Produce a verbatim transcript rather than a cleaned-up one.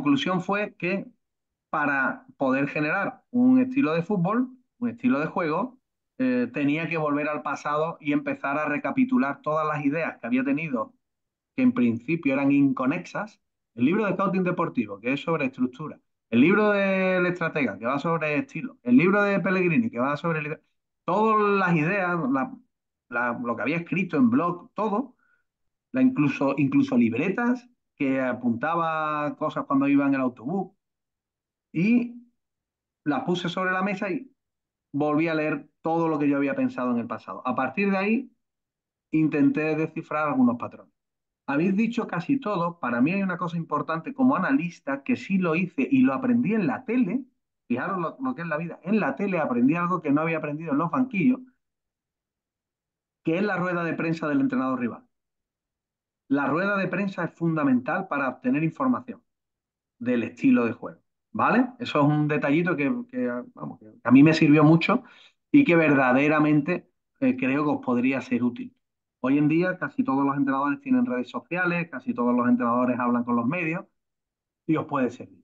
conclusión fue que para poder generar un estilo de fútbol, un estilo de juego, eh, tenía que volver al pasado y empezar a recapitular todas las ideas que había tenido, que en principio eran inconexas. El libro de Scouting Deportivo, que es sobre estructura. El libro del Estratega, que va sobre estilo. El libro de Pellegrini, que va sobre... Todas las ideas, la, la, lo que había escrito en blog, todo, la incluso, incluso libretas que apuntaba cosas cuando iba en el autobús. Y las puse sobre la mesa y volví a leer todo lo que yo había pensado en el pasado. A partir de ahí, intenté descifrar algunos patrones. Habéis dicho casi todo. Para mí hay una cosa importante como analista que sí lo hice y lo aprendí en la tele. Fijaros lo, lo que es la vida. En la tele aprendí algo que no había aprendido en los banquillos, que es la rueda de prensa del entrenador rival. La rueda de prensa es fundamental para obtener información del estilo de juego. ¿Vale? Eso es un detallito que, que, vamos, que a mí me sirvió mucho y que verdaderamente eh, creo que os podría ser útil. Hoy en día casi todos los entrenadores tienen redes sociales, casi todos los entrenadores hablan con los medios y os puede servir.